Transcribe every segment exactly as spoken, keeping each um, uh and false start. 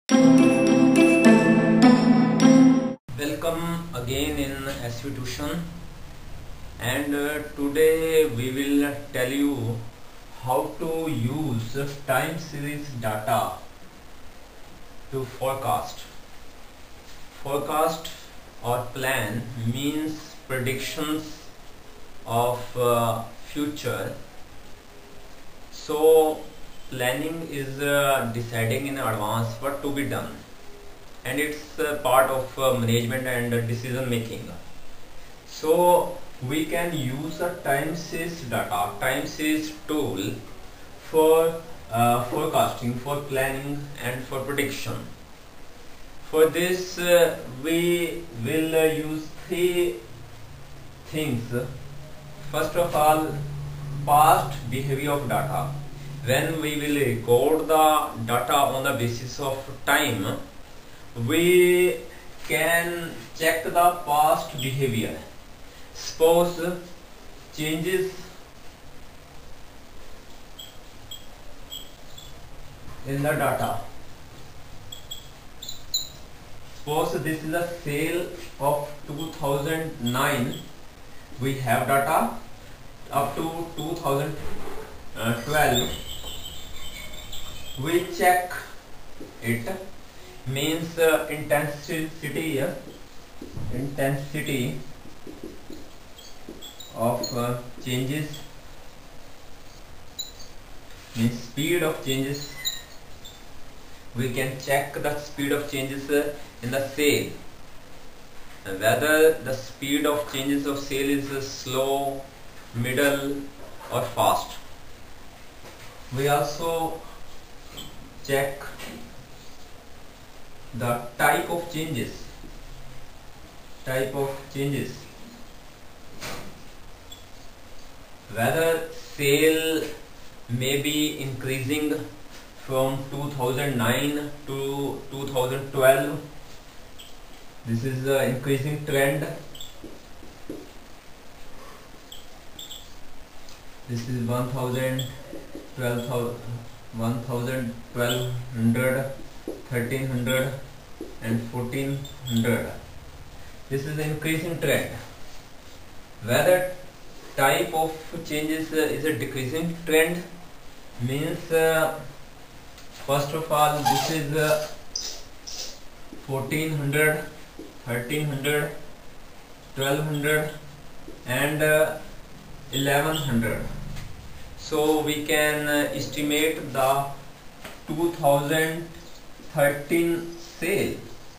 Welcome again in S V Tuition, and uh, today we will tell you how to use time series data to forecast. Forecast or plan means predictions of uh, future. So planning is uh, deciding in advance what to be done, and it's uh, part of uh, management and uh, decision making. So we can use a time series data, time series tool for uh, forecasting, for planning and for prediction. For this uh, we will uh, use three things. First of all, past behavior of data. When we will record the data on the basis of time, we can check the past behavior. Suppose changes in the data. Suppose this is a sale of two thousand nine. We have data up to two thousand twelve. We check it. Means uh, intensity uh, intensity of uh, changes, means speed of changes. We can check the speed of changes uh, in the sale, and whether the speed of changes of sale is uh, slow, middle or fast. We also check the type of changes, type of changes, whether sale may be increasing from two thousand nine to two thousand twelve. This is the increasing trend. This is one thousand, twelve thousand, one thousand, twelve hundred, thirteen hundred and fourteen hundred. This is the increasing trend. Whether type of changes uh, is a decreasing trend, means uh, first of all this is uh, fourteen hundred, thirteen hundred, twelve hundred and uh, eleven hundred. So we can uh, estimate the two thousand thirteen sale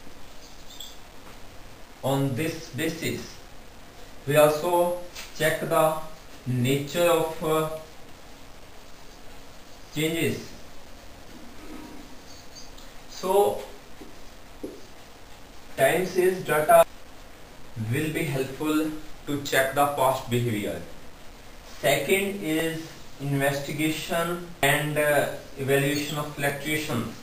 on this basis. We also check the nature of uh, changes. So time series data will be helpful to check the past behavior. Second is investigation and uh, evaluation of fluctuations.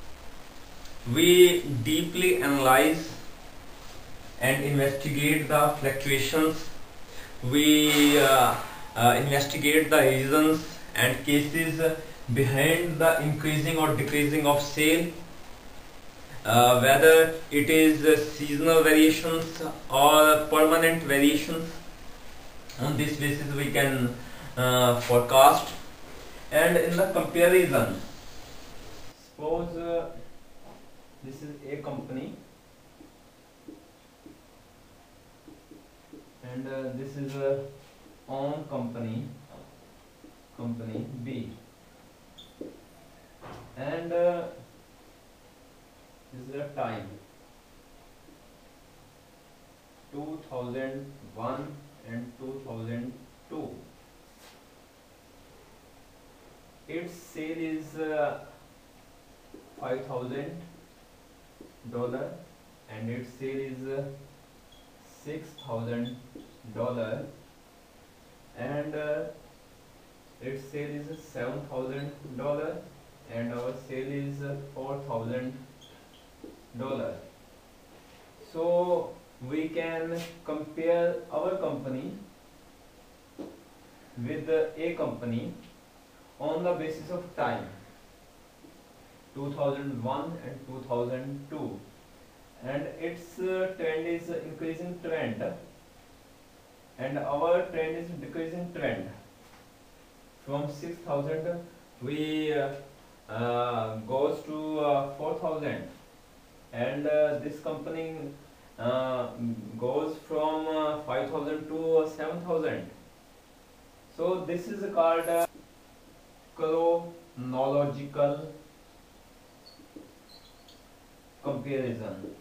We deeply analyze and investigate the fluctuations. We uh, uh, investigate the reasons and cases behind the increasing or decreasing of sale, uh, whether it is uh, seasonal variations or permanent variations. On this basis we can uh, forecast. And in the comparison, suppose uh, this is a company and uh, this is a own company, company B, and uh, this is a time two thousand one and two thousand two. Its sale is uh, five thousand dollar and its sale is uh, six thousand dollar and uh, its sale is seven thousand dollar and our sale is uh, four thousand dollar. So we can compare our company with uh, a company on the basis of time. two thousand one and two thousand two, and its uh, trend is increasing trend, and our trend is decreasing trend. From six thousand we uh, uh, goes to uh, four thousand, and uh, this company uh, goes from uh, five thousand to seven thousand. So this is called uh, chronological comparison,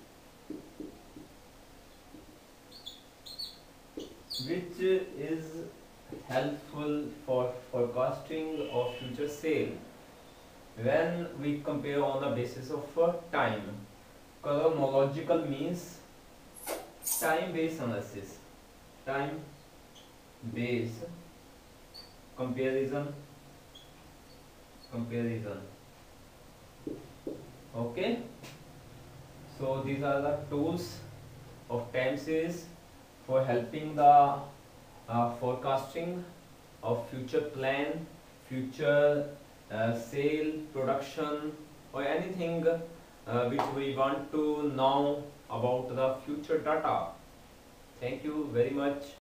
which is helpful for forecasting of future sale when we compare on the basis of uh, time. Chronological means time based analysis, time based comparison, comparison. Okay, so these are the tools of time series for helping the uh, forecasting of future plan, future uh, sale, production, or anything uh, which we want to know about the future data. Thank you very much.